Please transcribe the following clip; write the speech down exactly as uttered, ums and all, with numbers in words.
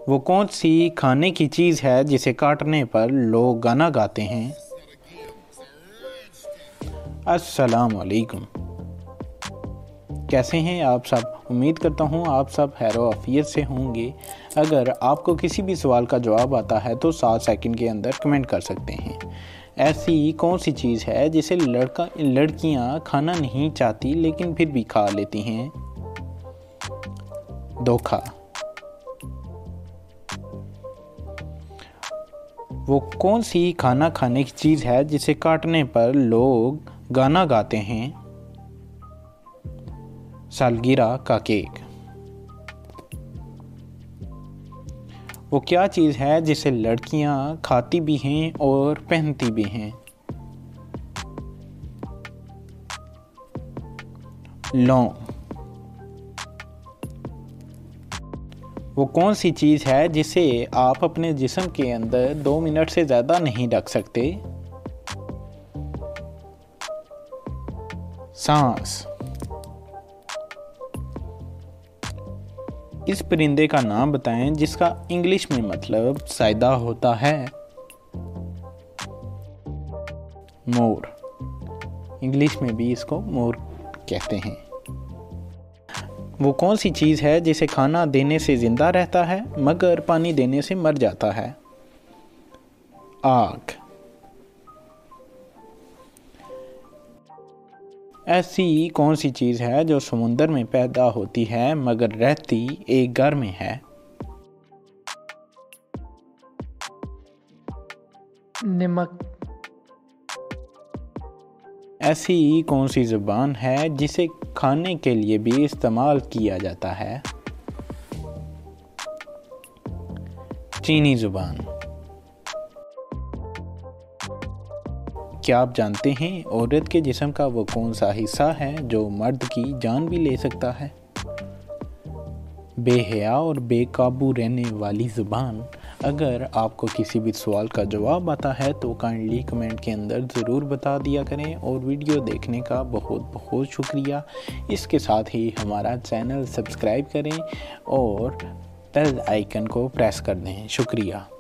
वो कौन सी खाने की चीज़ है जिसे काटने पर लोग गाना गाते हैं? अस्सलाम वालेकुम। कैसे हैं आप सब? उम्मीद करता हूँ आप सब खैरो आफियत से होंगे। अगर आपको किसी भी सवाल का जवाब आता है तो सात सेकंड के अंदर कमेंट कर सकते हैं। ऐसी कौन सी चीज़ है जिसे लड़का लड़कियाँ खाना नहीं चाहती लेकिन फिर भी खा लेती हैं? धोखा। वो कौन सी खाना खाने की चीज़ है जिसे काटने पर लोग गाना गाते हैं? सालगिरह का केक। वो क्या चीज़ है जिसे लड़कियां खाती भी हैं और पहनती भी हैं? लौंग। वो कौन सी चीज़ है जिसे आप अपने जिस्म के अंदर दो मिनट से ज़्यादा नहीं रख सकते? सांस। इस परिंदे का नाम बताएं जिसका इंग्लिश में मतलब सायदा होता है। मोर। इंग्लिश में भी इसको मोर कहते हैं। वो कौन सी चीज़ है जिसे खाना देने से जिंदा रहता है मगर पानी देने से मर जाता है? आग। ऐसी कौन सी चीज़ है जो समुंदर में पैदा होती है मगर रहती एक घर में है? नमक। ऐसी कौन सी ज़ुबान है जिसे खाने के लिए भी इस्तेमाल किया जाता है? चीनी ज़ुबान। क्या आप जानते हैं औरत के जिस्म का वो कौन सा हिस्सा है जो मर्द की जान भी ले सकता है? बेहया और बेकाबू रहने वाली ज़ुबान। अगर आपको किसी भी सवाल का जवाब आता है तो काइंडली कमेंट के अंदर ज़रूर बता दिया करें और वीडियो देखने का बहुत बहुत शुक्रिया। इसके साथ ही हमारा चैनल सब्सक्राइब करें और बेल आइकन को प्रेस कर दें। शुक्रिया।